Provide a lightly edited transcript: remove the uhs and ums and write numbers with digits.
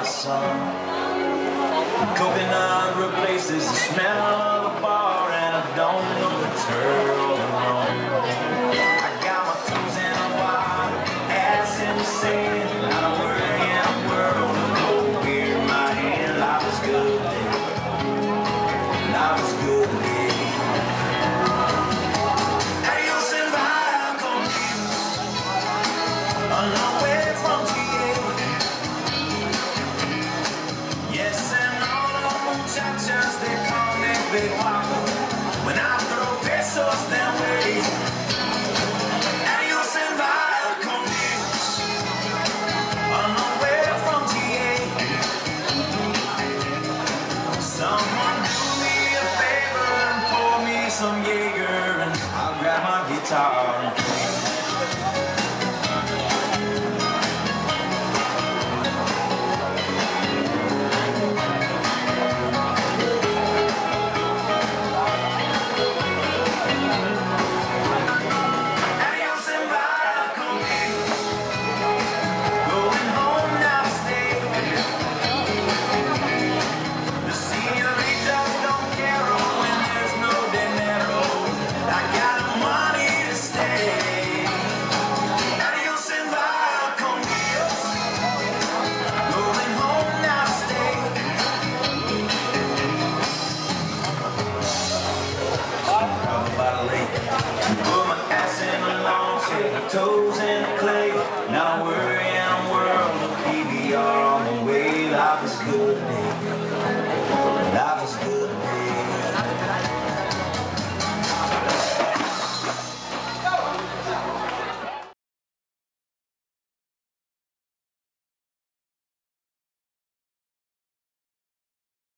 sun. Coconut replaces the smell of a bar, and I don't know if it's her or the wrong. I got my toes in the water, ass in the sand. I work in a world of cold beer in my hand. Life is good, life is good, Ellos en conmigo, a long way from TA. Yes, and all the muchachas, they call me Big Guapo. When I throw pesos their way, ellos en conmigo, a long way from TA. Someone do me a favor and pour me some Jaeger, and I'll grab my guitar and play. Put my ass in the lawn, shake my toes in the clay. Not a worry in a world of PBR on the way. Life is good,